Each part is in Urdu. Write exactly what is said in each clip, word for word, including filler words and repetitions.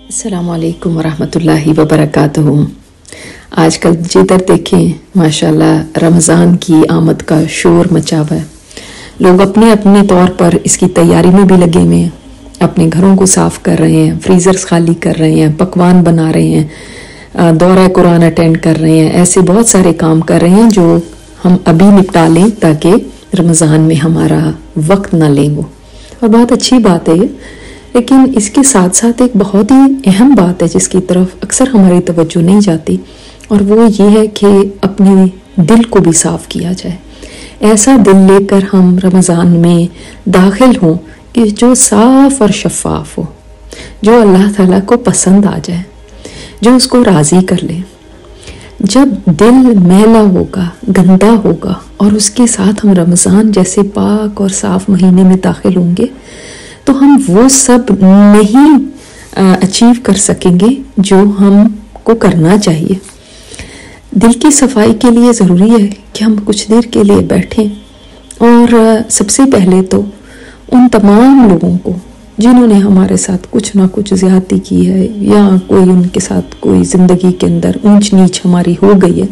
السلام علیکم ورحمۃ اللہ وبرکاتہ۔ آج کل جدھر دیکھیں ماشاءاللہ رمضان کی آمد کا شور مچا ہوا ہے۔ لوگ اپنے اپنے طور پر اس کی تیاری میں بھی لگے ہوئے ہیں، اپنے گھروں کو صاف کر رہے ہیں، فریزرز خالی کر رہے ہیں، پکوان بنا رہے ہیں، دورہ قرآن اٹینڈ کر رہے ہیں، ایسے بہت سارے کام کر رہے ہیں جو ہم ابھی نپٹا لیں تاکہ رمضان میں ہمارا وقت نہ لیں وہ، اور بہت اچھی بات ہے یہ۔ لیکن اس کے ساتھ ساتھ ایک بہت ہی اہم بات ہے جس کی طرف اکثر ہماری توجہ نہیں جاتی، اور وہ یہ ہے کہ اپنے دل کو بھی صاف کیا جائے۔ ایسا دل لے کر ہم رمضان میں داخل ہوں کہ جو صاف اور شفاف ہو، جو اللہ تعالیٰ کو پسند آ جائے، جو اس کو راضی کر لے۔ جب دل میلا ہوگا، گندا ہوگا، اور اس کے ساتھ ہم رمضان جیسے پاک اور صاف مہینے میں داخل ہوں گے تو ہم وہ سب نہیں اچیو کر سکیں گے جو ہم کو کرنا چاہیے۔ دل کی صفائی کے لیے ضروری ہے کہ ہم کچھ دیر کے لیے بیٹھیں، اور سب سے پہلے تو ان تمام لوگوں کو جنہوں نے ہمارے ساتھ کچھ نہ کچھ زیادتی کی ہے، یا کوئی ان کے ساتھ کوئی زندگی کے اندر اونچ نیچ ہماری ہو گئی ہے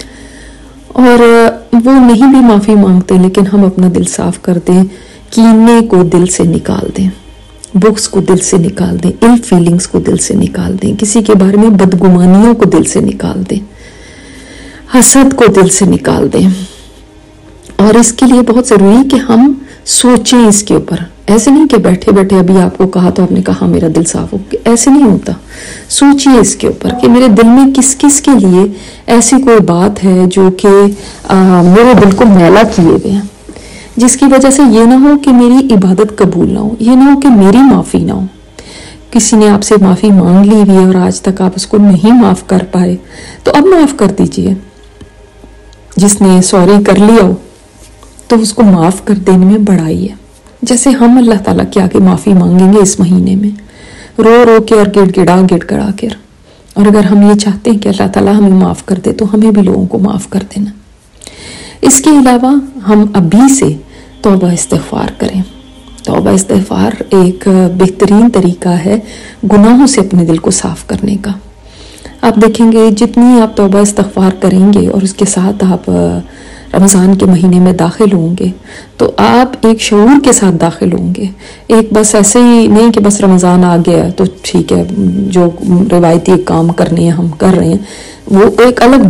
اور وہ نہیں بھی معافی مانگتے، لیکن ہم اپنا دل صاف کر دیں، کینے کو دل سے نکال دیں، بغض کو دل سے نکال دیں، ال فیلنگز کو دل سے نکال دیں، کسی کے بارے میں بدگمانیوں کو دل سے نکال دیں، حسد کو دل سے نکال دیں۔ اور اس کے لیے بہت ضروری ہے کہ ہم سوچیں اس کے اوپر۔ ایسے نہیں کہ بیٹھے بیٹھے ابھی آپ کو کہا تو آپ نے کہا میرا دل صاف ہو، ایسے نہیں ہوتا۔ سوچئے اس کے اوپر کہ میرے دل میں کس کس کے لیے ایسی کوئی بات ہے جو کہ میرے دل کو میلا کیے ہوئے ہیں، جس کی وجہ سے یہ نہ ہو کہ میری عبادت قبول نہ ہو، یہ نہ ہو کہ میری معافی نہ ہو۔ کسی نے آپ سے معافی مانگ لی ہوئی ہے اور آج تک آپ اس کو نہیں معاف کر پائے تو اب معاف کر دیجئے۔ جس نے سوری کر لیا ہو تو اس کو معاف کر دینے میں بڑائی ہے۔ جیسے ہم اللہ تعالیٰ کے آگے معافی مانگیں گے اس مہینے میں رو رو کے اور گڑ گڑا گڑ گڑا کر، اور اگر ہم یہ چاہتے ہیں کہ اللہ تعالیٰ ہمیں معاف کر دے تو ہمیں بھی لوگوں کو معاف کر دینا۔ اس کے علاوہ ہم ابھی سے توبہ استغفار کریں۔ توبہ استغفار ایک بہترین طریقہ ہے گناہوں سے اپنے دل کو صاف کرنے کا۔ آپ دیکھیں گے جتنی آپ توبہ استغفار کریں گے اور اس کے ساتھ آپ رمضان کے مہینے میں داخل ہوں گے تو آپ ایک شعور کے ساتھ داخل ہوں گے۔ ایک بس ایسے ہی نہیں کہ بس رمضان آ گیا تو ٹھیک ہے جو روایتی کام کرنے ہیں ہم کر رہے ہیں، وہ ایک الگ